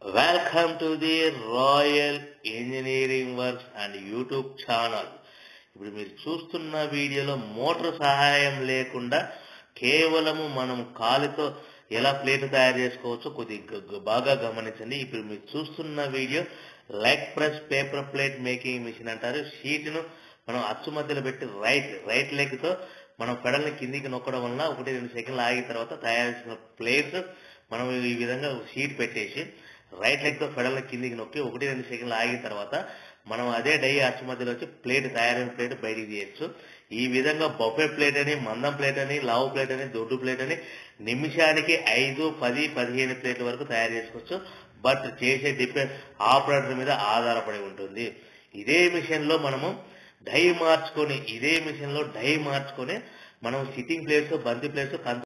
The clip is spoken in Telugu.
Welcome to the Royal Engineering Works and YouTube channel. ఇప్పుడు మీరు చూస్తున్న వీడియోలో మోటార్ సహాయం లేకుండా కేవలము మనం కాలితో ఎలా ప్లేట్ తయారు చేసుకోవచ్చో కొద్దిగా బాగా గమనించండి. ఇప్పుడు మీరు చూస్తున్న video leg press paper plate making machine అంటారు. షీట్ను మనం అచ్చు మధ్యలో పెట్టి రైట్ లెగ్ తో మనం పెడల్ని కిందికి నొక్కడం వల్ల 1-2 సెకండ్లు ఆగిన తర్వాత తయారు చేసిన ప్లేట్స్ మనం ఈ విధంగా షీట్ పెట్టేసి రైట్ లెగ్ తో పెడల్ని కిందికి నొక్కి 1-2 సెకండ్లు ఆగిన తర్వాత మనం అదే డై అచ్చు మధ్యలో వచ్చి ప్లేట్ తయారైన ప్లేట్ బయటికి తీయచ్చు. ఈ విధంగా బఫే ప్లేట్ అని, మందం ప్లేట్ అని, లావు ప్లేట్ అని, దొడ్డు ప్లేట్ అని నిమిషానికి 5, 10, 15 ప్లేట్ల వరకు తయారు చేసుకోవచ్చు. బట్ చేసే డిపెండ్ ఆపరేటర్ మీద ఆధారపడి ఉంటుంది. ఇదే మిషన్ లో మనము డై మార్చుకొని మనం సిట్టింగ్ ప్లేట్స్, బంతి ప్లేట్స్